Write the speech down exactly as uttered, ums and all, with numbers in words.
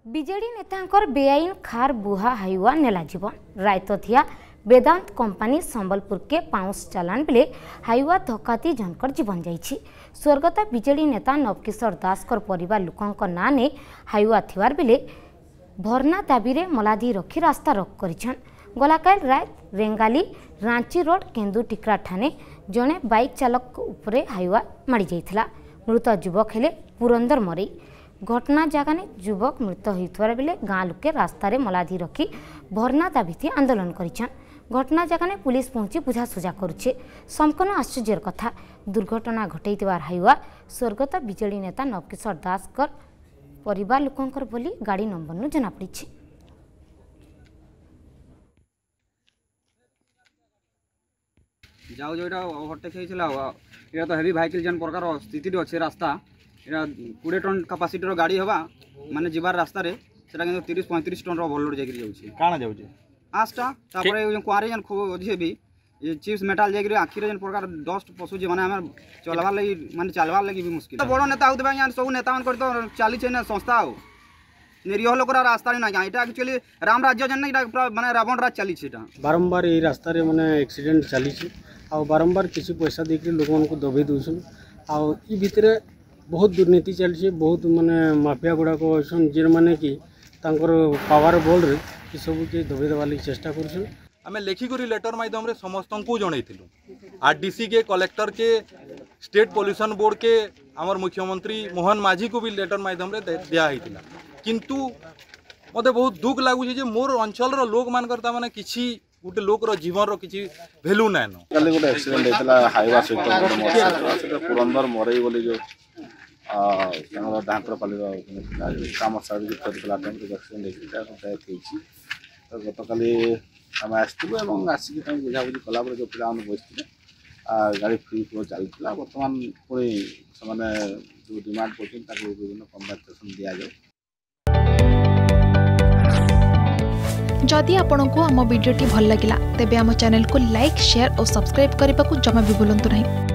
BJD नेतांकर बेआईन खार बुहा Hyva नेला जीवन रायतथिया वेदांत कंपनी संबलपुर के पाउस चालान बेले हाइवा धक्काती जनकर जीवन जाइछि। स्वर्गत बीजेडी नेता नवकिशोर दासकर परिवार लोकंक ना ने हाइवा थिवार बेले भरना दाबी रे मलाधी रखी रास्ता रोक करिछन। गलाकाल रात रेंगाली रांची रोड केंदु टिकरा ठाणे जड़े बाइक चालक उपरे हाइवा माड़ी जाइथिला। मृत युवक हेले पुरंदर मरई। घटना जगह युवक मृत होइथवार बेले गाँ लोके रास्ता रे मलाधी रखी भरना दाबी आंदोलन करिछन। घटना जगह पुलिस पहुंची बुझासुझा करुछे। संपूर्ण आश्चर्यर कथा दुर्घटना घटैतिवार हाइवा स्वर्गत बीजेडी नेता नवकिशोर दासकर परिवार लोकंकर बोली गाड़ी नंबर नु जना पड़िछि। जाऊ जो ओवरटेक होइछला एटा तो हेवी व्हीकल जन प्रकार स्थिति अच्छे रास्ता एटा बीस टन कैपेसिटी रो गाड़ी हवा माने जीवार रास्ता रे सेटा किंतु तीस पैंतीस टन रो बलोड जागिर जाउछि। काना जाउछि आस्टा तापरे जो क्वारी जन खूब अछि भी ये चिप्स मेटल जागिर आखि रे जन प्रकार डस्ट पसु जे माने हमर चलवा लगी माने चलवा लगी भी मुश्किल। तो बड़ो नेता होतबा यार सब नेता मन कर तो चाली छै ना संस्था हो निरीह लोकरा रास्ता रे ना जा एटा एक्चुअली राम राज्य जन ना माने रावण राज चली छै। बारंबार ए रास्ता रे माने एक्सीडेंट चली छै आ बारंबार किसी पैसा देकर लोक को दबे दूसन आ भितर बहुत दुर्नीति चलती। बहुत माने माफिया गुड़ाक अच्छन जे मैंने कि पावर बल रे सब के दबे देवा लगी चेष्टा कर आम लिखिक लेटर माध्यम समस्त को जनइलु आरडीसी के कलेक्टर के स्टेट पॉल्यूशन बोर्ड के आमर मुख्यमंत्री मोहन माझी को भी लेटर माध्यम दिया किंतु मते बहुत दुख लगुच मोर अंचल लोक मानकर माने किछि गोटे लोक जीवन रो किछि वैल्यू नाइन। कल गोटे एक्सीडेंट होता हाइवा सहित पुरंदर मरई बोली जो डांकरपाली काम सर्विस करता टाइम एक्सीडेंट होता गत काली आम आसलु आसिक बुझाबुझी कला जो पिला बसते गाड़ी फ्री फ्लो चलता बर्तमान पुणी से जो डिमांड कर विभिन्न कम्पेनसेसन दि जाए। जदि आपंक आम भिडी भल लगा तेब आम चैनल को लाइक शेयर और सब्सक्राइब करने को जमा भी भूलु नहीं।